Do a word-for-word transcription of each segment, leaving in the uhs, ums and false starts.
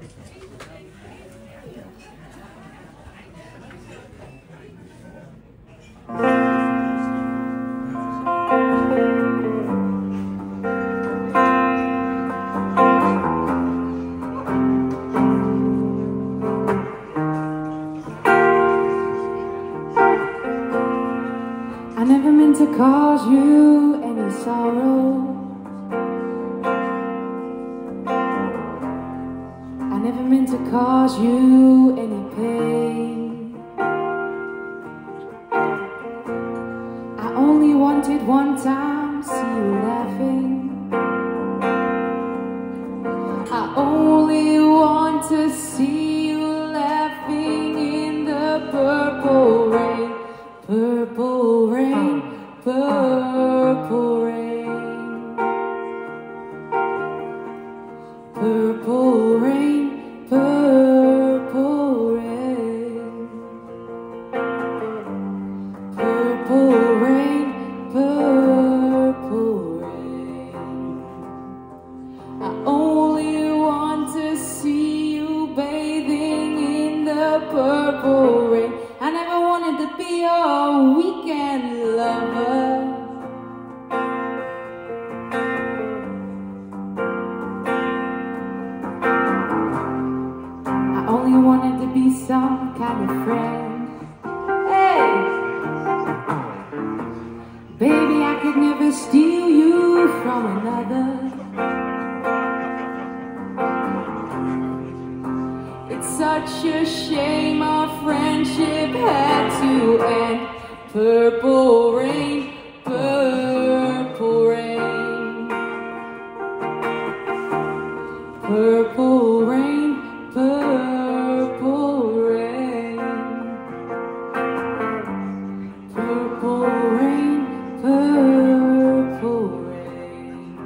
I never meant to cause you any sorrow. I never meant to cause you any pain. I only wanted one time to see you laughing. I only want to see you laughing in the purple rain. Purple rain, purple rain. Purple rain, purple rain. Purple rain, purple rain. I only want to see you bathing in the purple rain. I never wanted to be your weekend lover. I only wanted to be some kind of friend. Hey! Baby, I could never steal you from another. It's such a shame our friendship had to end. Purple rain, purple rain. Purple rain, purple rain. Purple rain, purple rain.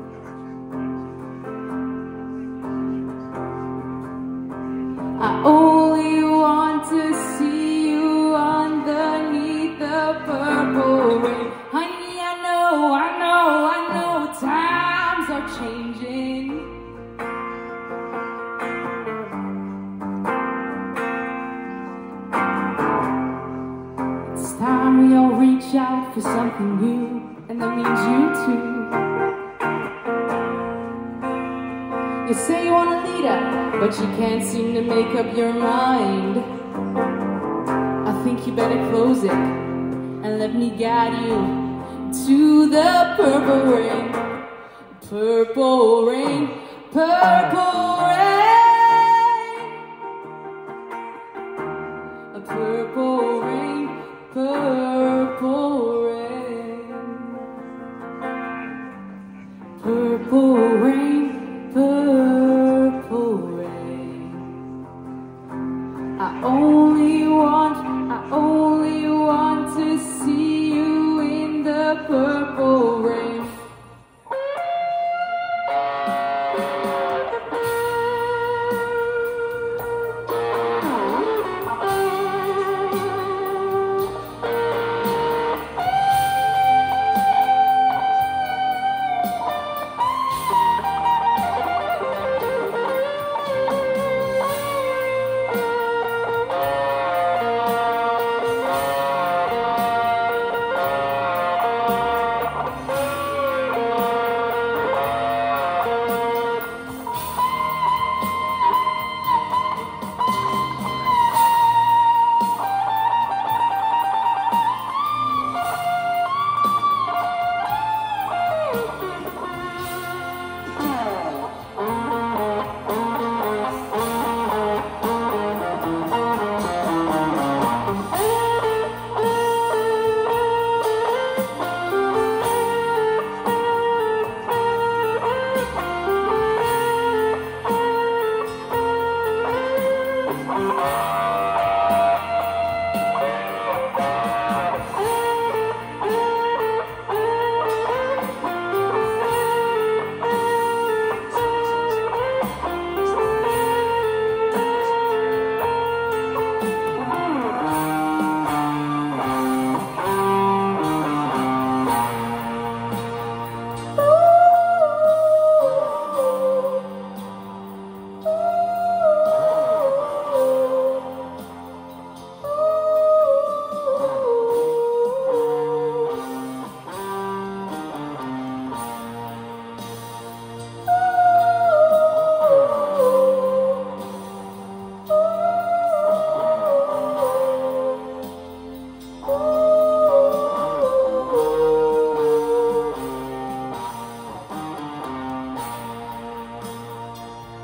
I only want to see you underneath the purple rain. Honey, I know, I know, I know times are changing. It's time we all reach out for something new, and that means you too. You say you want a leader, but you can't seem to make up your mind. I think you better close it and let me guide you to the purple rain. Purple rain, purple rain. A purple rain, purple rain. Purple rain, purple rain. I only want, I only want to see you in the purple rain.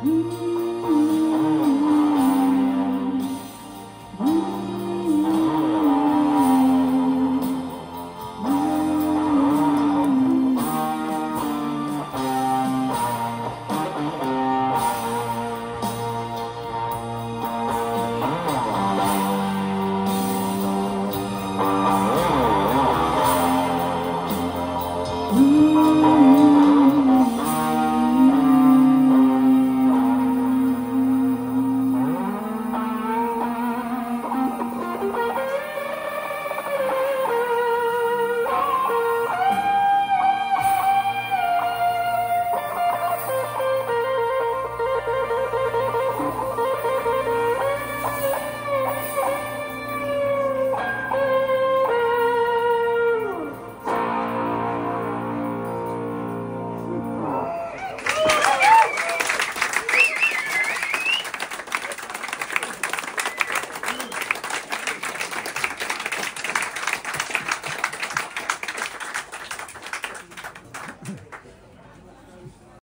Mm-hmm.